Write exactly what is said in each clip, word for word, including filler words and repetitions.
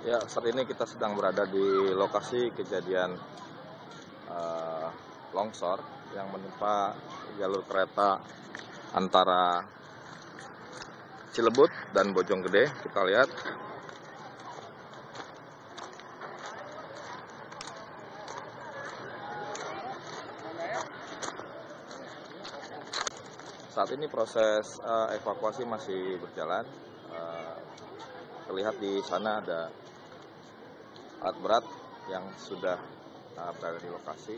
Ya, saat ini kita sedang berada di lokasi kejadian uh, longsor yang menimpa jalur kereta antara Cilebut dan Bojonggede. Kita lihat saat ini proses uh, evakuasi masih berjalan. Uh, terlihat di sana ada alat berat yang sudah uh, berada di lokasi.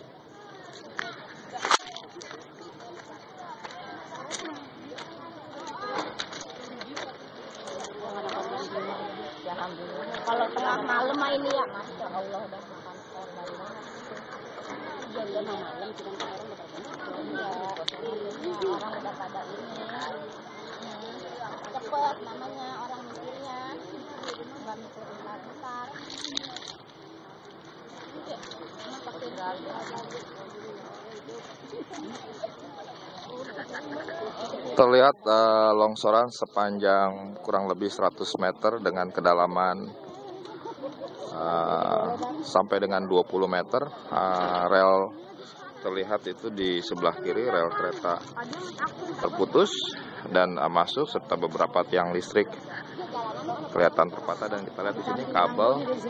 Kalau tengah malam ini ya, masya Allah udah makan korban banget. Jadian malam kita orang udah orang udah pada ini cepet namanya orang mikirnya nggak mikir bentar-bentar. Terlihat uh, longsoran sepanjang kurang lebih seratus meter dengan kedalaman uh, sampai dengan dua puluh meter. Uh, rel terlihat itu di sebelah kiri, rel kereta terputus dan uh, masuk serta beberapa tiang listrik kelihatan terpatah, dan kita lihat di sini kabel.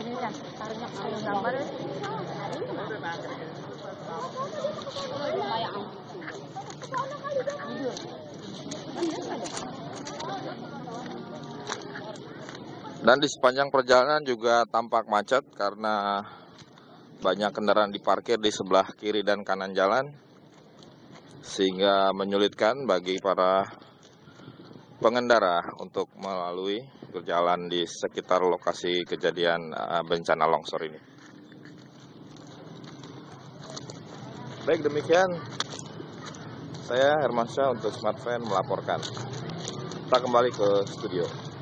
Dan di sepanjang perjalanan juga tampak macet karena banyak kendaraan diparkir di sebelah kiri dan kanan jalan, sehingga menyulitkan bagi para pengendara untuk melalui berjalan di sekitar lokasi kejadian bencana longsor ini. Baik, demikian saya Hermansyah untuk Smart Fan melaporkan. Kita kembali ke studio.